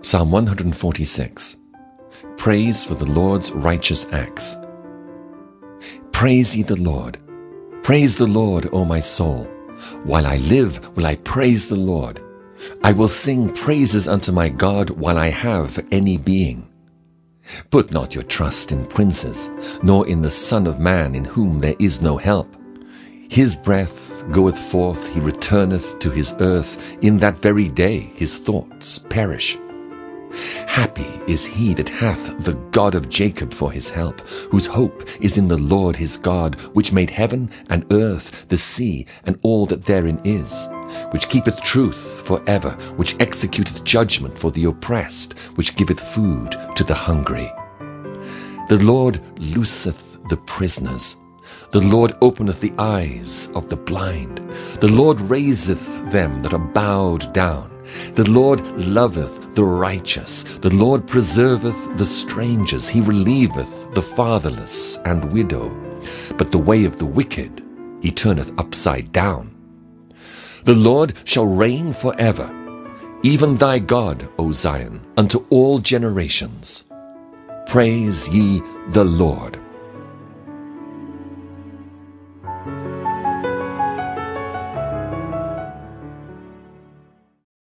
Psalm 146. Praise for the Lord's righteous acts. Praise ye the Lord. Praise the Lord, O my soul. While I live will I praise the Lord. I will sing praises unto my God while I have any being. Put not your trust in princes, nor in the Son of Man, in whom there is no help. His breath goeth forth, he returneth to his earth. In that very day his thoughts perish. Happy is he that hath the God of Jacob for his help, whose hope is in the Lord his God, which made heaven and earth, the sea, and all that therein is, which keepeth truth for ever, which executeth judgment for the oppressed, which giveth food to the hungry. The Lord looseth the prisoners. The Lord openeth the eyes of the blind. The Lord raiseth them that are bowed down. The Lord loveth the righteous. The Lord preserveth the strangers. He relieveth the fatherless and widow. But the way of the wicked he turneth upside down. The Lord shall reign forever, even thy God, O Zion, unto all generations. Praise ye the Lord.